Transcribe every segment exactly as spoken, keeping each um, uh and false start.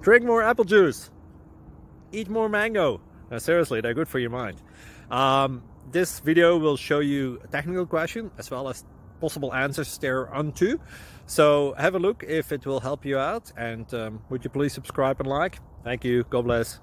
Drink more apple juice. Eat more mango. No, seriously, they're good for your mind. Um, this video will show you a technical question as well as possible answers thereunto. So have a look if it will help you out, and um, would you please subscribe and like? Thank you. God bless.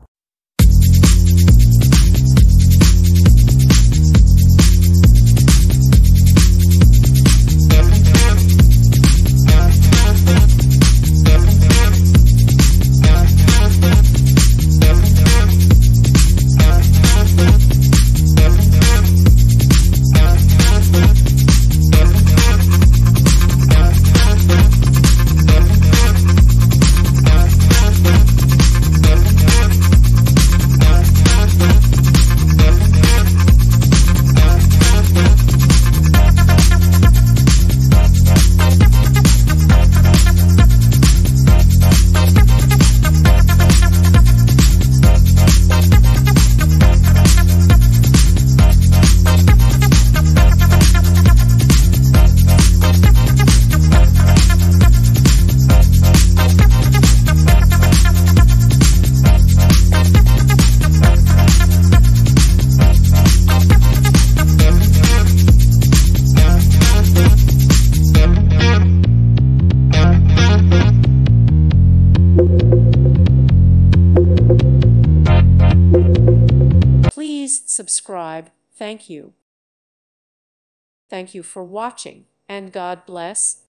Please subscribe. Thank you. Thank you for watching, and God bless.